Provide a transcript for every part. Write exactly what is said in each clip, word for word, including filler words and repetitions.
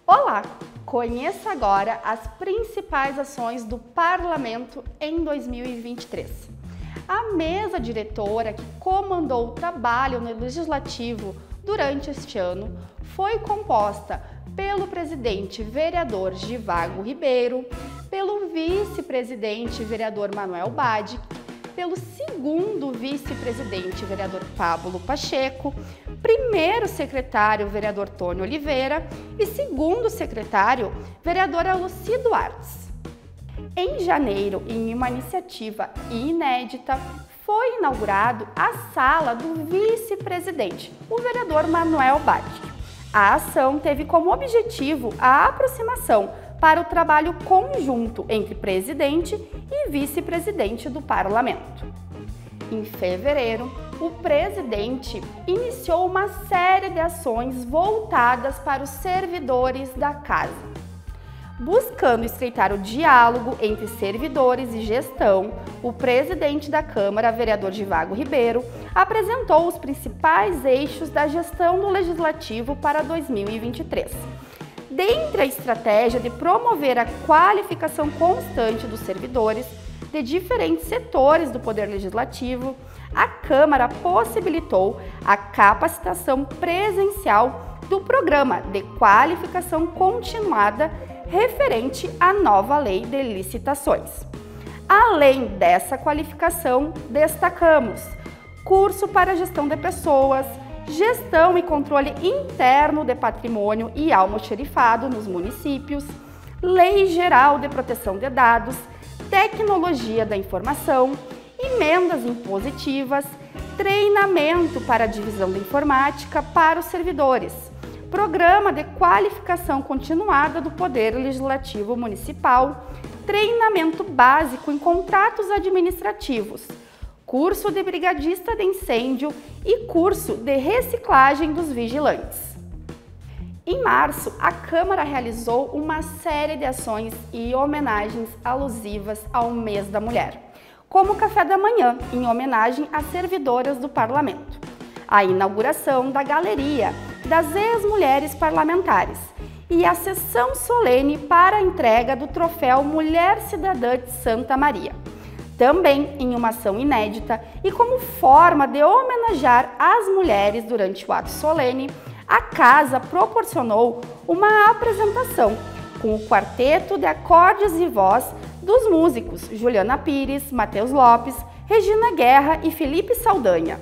Olá! Conheça agora as principais ações do Parlamento em dois mil e vinte e três. A mesa diretora que comandou o trabalho no Legislativo durante este ano foi composta pelo presidente vereador Givago Ribeiro, pelo vice-presidente vereador Manuel Badic, pelo segundo vice-presidente vereador Pablo Pacheco, primeiro secretário vereador Tony Oliveira e segundo secretário vereadora Lucy Duartes. Em janeiro, em uma iniciativa inédita, foi inaugurado a sala do vice-presidente, o vereador Manuel Badic. A ação teve como objetivo a aproximação para o trabalho conjunto entre presidente e vice-presidente do Parlamento. Em fevereiro, o presidente iniciou uma série de ações voltadas para os servidores da casa. Buscando estreitar o diálogo entre servidores e gestão, o presidente da Câmara, vereador Givago Ribeiro, apresentou os principais eixos da gestão do Legislativo para dois mil e vinte e três. Dentre a estratégia de promover a qualificação constante dos servidores de diferentes setores do Poder Legislativo, a Câmara possibilitou a capacitação presencial do Programa de Qualificação Continuada referente à nova Lei de Licitações. Além dessa qualificação, destacamos curso para gestão de pessoas, gestão e controle interno de patrimônio e almoxerifado nos municípios, Lei Geral de Proteção de Dados, Tecnologia da Informação, emendas impositivas, treinamento para a divisão da informática para os servidores, Programa de Qualificação Continuada do Poder Legislativo Municipal, treinamento básico em contratos administrativos, curso de brigadista de incêndio e curso de reciclagem dos vigilantes. Em março, a Câmara realizou uma série de ações e homenagens alusivas ao mês da mulher, como o café da manhã, em homenagem às servidoras do Parlamento, a inauguração da Galeria das Ex-Mulheres Parlamentares e a sessão solene para a entrega do troféu Mulher Cidadã de Santa Maria. Também em uma ação inédita e como forma de homenagear as mulheres durante o ato solene, a Casa proporcionou uma apresentação com o quarteto de acordes e voz dos músicos Juliana Pires, Matheus Lopes, Regina Guerra e Felipe Saldanha.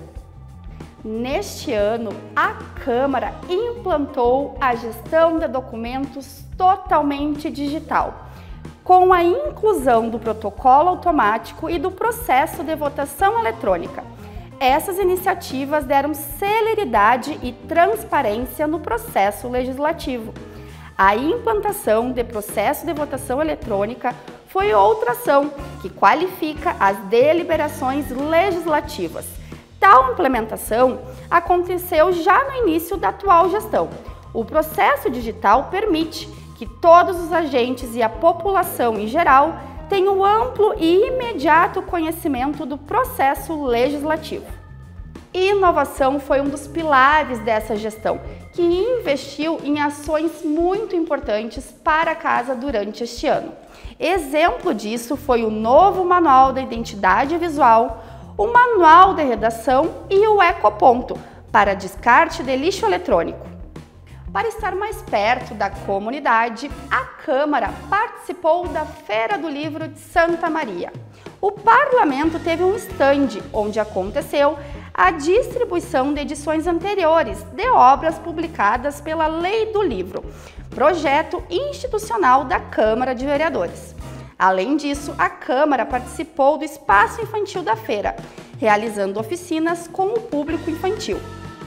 Neste ano, a Câmara implantou a gestão de documentos totalmente digital, com a inclusão do protocolo automático e do processo de votação eletrônica. Essas iniciativas deram celeridade e transparência no processo legislativo. A implantação de processo de votação eletrônica foi outra ação que qualifica as deliberações legislativas. Tal implementação aconteceu já no início da atual gestão. O processo digital permite que todos os agentes e a população em geral tenham amplo e imediato conhecimento do processo legislativo. Inovação foi um dos pilares dessa gestão, que investiu em ações muito importantes para a casa durante este ano. Exemplo disso foi o novo Manual da Identidade Visual, o Manual de Redação e o Ecoponto, para descarte de lixo eletrônico. Para estar mais perto da comunidade, a Câmara participou da Feira do Livro de Santa Maria. O Parlamento teve um estande onde aconteceu a distribuição de edições anteriores de obras publicadas pela Lei do Livro, projeto institucional da Câmara de Vereadores. Além disso, a Câmara participou do espaço infantil da feira, realizando oficinas com o público infantil.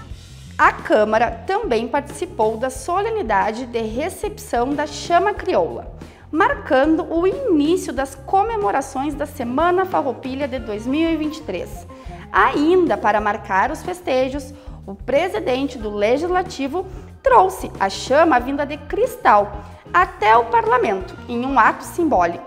A Câmara também participou da solenidade de recepção da Chama Crioula, marcando o início das comemorações da Semana Farroupilha de dois mil e vinte e três. Ainda para marcar os festejos, o presidente do Legislativo trouxe a chama vinda de cristal até o Parlamento, em um ato simbólico.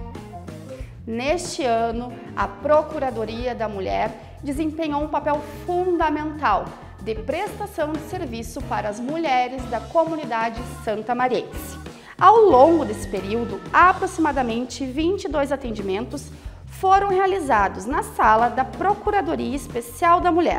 Neste ano, a Procuradoria da Mulher desempenhou um papel fundamental de prestação de serviço para as mulheres da comunidade santamariense. Ao longo desse período, aproximadamente vinte e dois atendimentos foram realizados na sala da Procuradoria Especial da Mulher.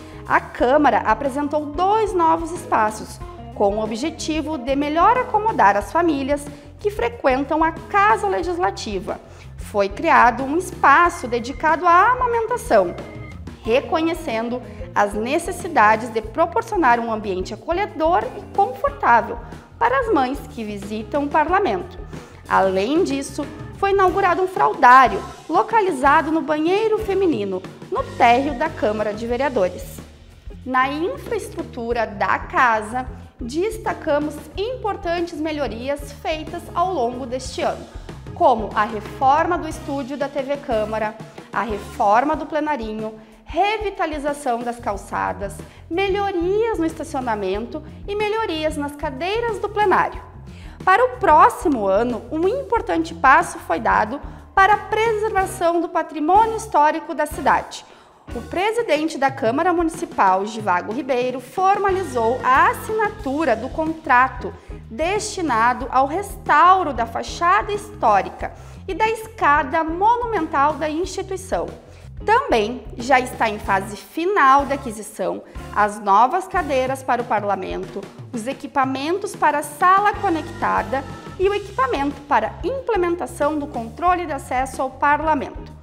A Câmara apresentou dois novos espaços, com o objetivo de melhor acomodar as famílias que frequentam a Casa Legislativa. Foi criado um espaço dedicado à amamentação, reconhecendo as necessidades de proporcionar um ambiente acolhedor e confortável para as mães que visitam o parlamento. Além disso, foi inaugurado um fraldário localizado no banheiro feminino, no térreo da Câmara de Vereadores. Na infraestrutura da casa, destacamos importantes melhorias feitas ao longo deste ano, como a reforma do estúdio da T V Câmara, a reforma do plenarinho, revitalização das calçadas, melhorias no estacionamento e melhorias nas cadeiras do plenário. Para o próximo ano, um importante passo foi dado para a preservação do patrimônio histórico da cidade. O presidente da Câmara Municipal, Givago Ribeiro, formalizou a assinatura do contrato destinado ao restauro da fachada histórica e da escada monumental da instituição. Também já está em fase final da aquisição as novas cadeiras para o parlamento, os equipamentos para a sala conectada e o equipamento para implementação do controle de acesso ao parlamento.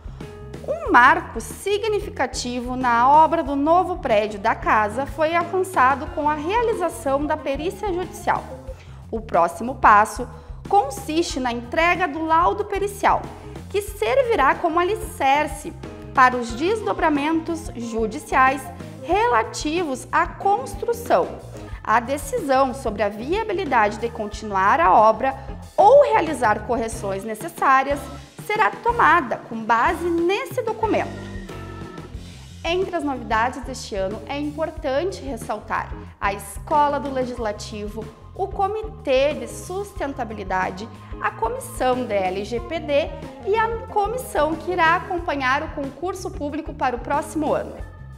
Um marco significativo na obra do novo prédio da casa foi alcançado com a realização da perícia judicial. O próximo passo consiste na entrega do laudo pericial, que servirá como alicerce para os desdobramentos judiciais relativos à construção. A decisão sobre a viabilidade de continuar a obra ou realizar correções necessárias será tomada com base nesse documento. Entre as novidades deste ano, é importante ressaltar a Escola do Legislativo, o Comitê de Sustentabilidade, a Comissão da L G P D e a comissão que irá acompanhar o concurso público para o próximo ano.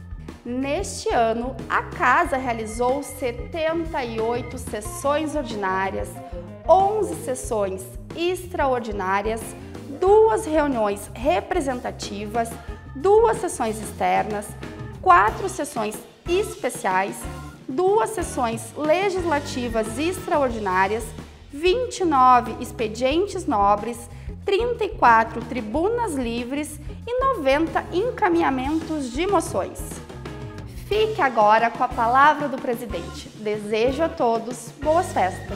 Neste ano, a Casa realizou setenta e oito sessões ordinárias, onze sessões extraordinárias, duas reuniões representativas, duas sessões externas, quatro sessões especiais, duas sessões legislativas extraordinárias, vinte e nove expedientes nobres, trinta e quatro tribunas livres e noventa encaminhamentos de moções. Fique agora com a palavra do presidente. Desejo a todos boas festas.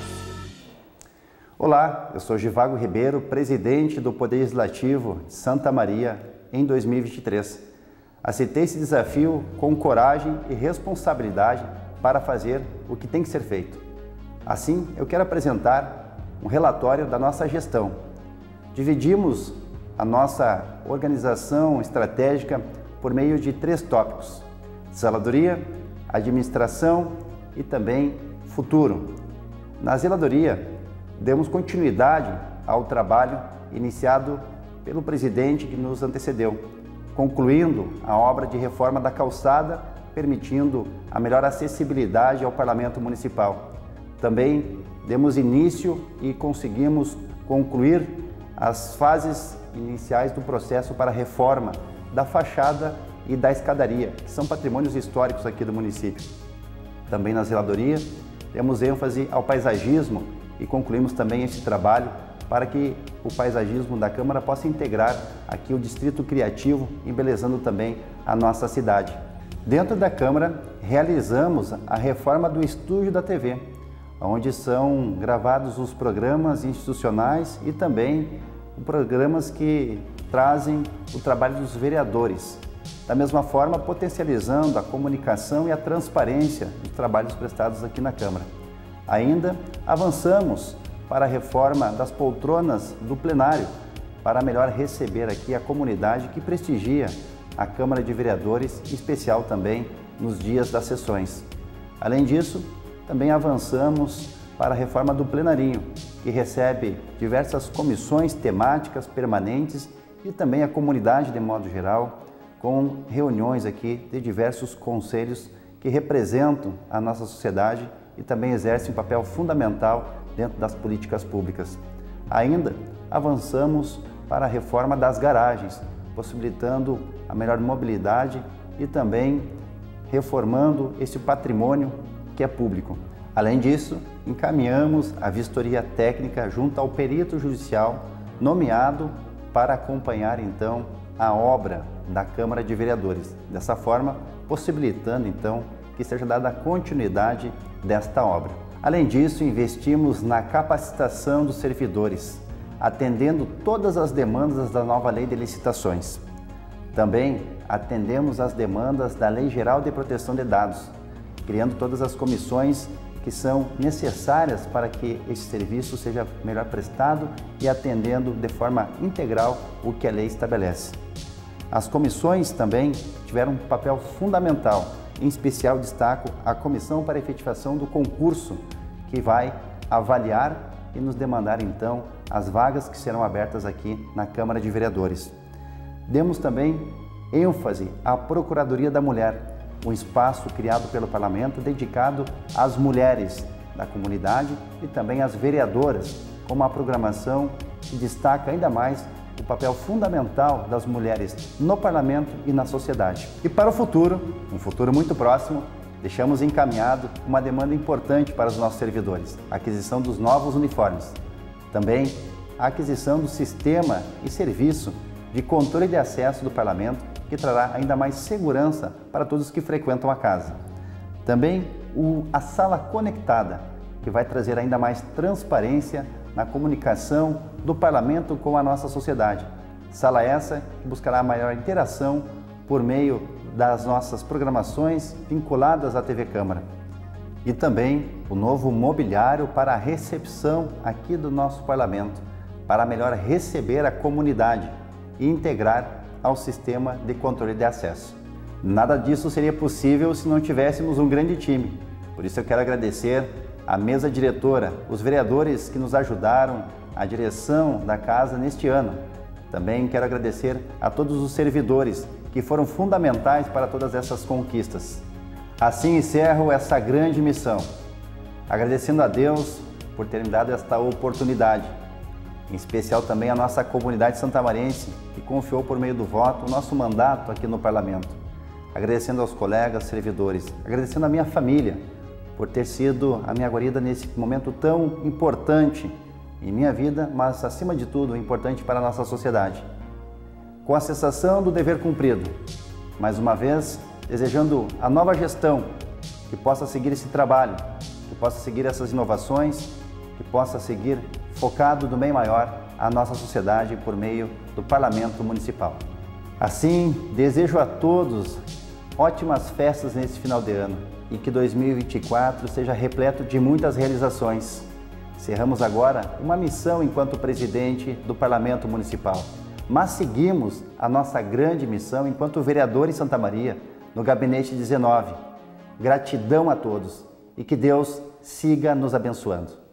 Olá, eu sou Givago Ribeiro, presidente do Poder Legislativo de Santa Maria em dois mil e vinte e três. Aceitei esse desafio com coragem e responsabilidade para fazer o que tem que ser feito. Assim, eu quero apresentar um relatório da nossa gestão. Dividimos a nossa organização estratégica por meio de três tópicos: zeladoria, administração e também futuro. Na zeladoria, demos continuidade ao trabalho iniciado pelo presidente que nos antecedeu, concluindo a obra de reforma da calçada, permitindo a melhor acessibilidade ao Parlamento Municipal. Também demos início e conseguimos concluir as fases iniciais do processo para a reforma da fachada e da escadaria, que são patrimônios históricos aqui do município. Também na zeladoria, demos ênfase ao paisagismo e concluímos também esse trabalho para que o paisagismo da Câmara possa integrar aqui o Distrito Criativo, embelezando também a nossa cidade. Dentro da Câmara, realizamos a reforma do estúdio da T V, onde são gravados os programas institucionais e também programas que trazem o trabalho dos vereadores. Da mesma forma, potencializando a comunicação e a transparência dos trabalhos prestados aqui na Câmara. Ainda avançamos para a reforma das poltronas do plenário, para melhor receber aqui a comunidade que prestigia a Câmara de Vereadores, em especial também nos dias das sessões. Além disso, também avançamos para a reforma do plenarinho, que recebe diversas comissões temáticas permanentes e também a comunidade de modo geral, com reuniões aqui de diversos conselhos que representam a nossa sociedade e também exercem um papel fundamental dentro das políticas públicas. Ainda avançamos para a reforma das garagens, possibilitando a melhor mobilidade e também reformando esse patrimônio que é público. Além disso, encaminhamos a vistoria técnica junto ao perito judicial nomeado para acompanhar então a obra da Câmara de Vereadores, dessa forma possibilitando então que seja dada continuidade desta obra. Além disso, investimos na capacitação dos servidores, atendendo todas as demandas da nova Lei de Licitações. Também atendemos às demandas da Lei Geral de Proteção de Dados, criando todas as comissões que são necessárias para que esse serviço seja melhor prestado e atendendo de forma integral o que a lei estabelece. As comissões também tiveram um papel fundamental, em especial destaco a Comissão para a Efetivação do Concurso, que vai avaliar e nos demandar então as vagas que serão abertas aqui na Câmara de Vereadores. Demos também ênfase à Procuradoria da Mulher, um espaço criado pelo Parlamento dedicado às mulheres da comunidade e também às vereadoras, com uma programação que destaca ainda mais o papel fundamental das mulheres no Parlamento e na sociedade. E para o futuro, um futuro muito próximo, deixamos encaminhado uma demanda importante para os nossos servidores, a aquisição dos novos uniformes. Também a aquisição do sistema e serviço de controle de acesso do Parlamento, que trará ainda mais segurança para todos que frequentam a casa. Também o, a sala conectada, que vai trazer ainda mais transparência na comunicação do Parlamento com a nossa sociedade. Sala essa que buscará maior interação por meio das nossas programações vinculadas à T V Câmara. E também o novo mobiliário para a recepção aqui do nosso Parlamento, para melhor receber a comunidade e integrar ao sistema de controle de acesso. Nada disso seria possível se não tivéssemos um grande time. Por isso eu quero agradecer à mesa diretora, os vereadores que nos ajudaram, a direção da casa neste ano. Também quero agradecer a todos os servidores que foram fundamentais para todas essas conquistas. Assim encerro essa grande missão, agradecendo a Deus por ter me dado esta oportunidade. Em especial também a nossa comunidade santamarense, que confiou por meio do voto o nosso mandato aqui no Parlamento. Agradecendo aos colegas, servidores, agradecendo a minha família por ter sido a minha guarida nesse momento tão importante em minha vida, mas acima de tudo importante para a nossa sociedade. Com a sensação do dever cumprido, mais uma vez desejando a nova gestão que possa seguir esse trabalho, que possa seguir essas inovações, que possa seguir focado no bem maior à nossa sociedade por meio do Parlamento Municipal. Assim, desejo a todos ótimas festas nesse final de ano e que dois mil e vinte e quatro seja repleto de muitas realizações. Encerramos agora uma missão enquanto presidente do Parlamento Municipal, mas seguimos a nossa grande missão enquanto vereador em Santa Maria, no Gabinete dezenove. Gratidão a todos e que Deus siga nos abençoando.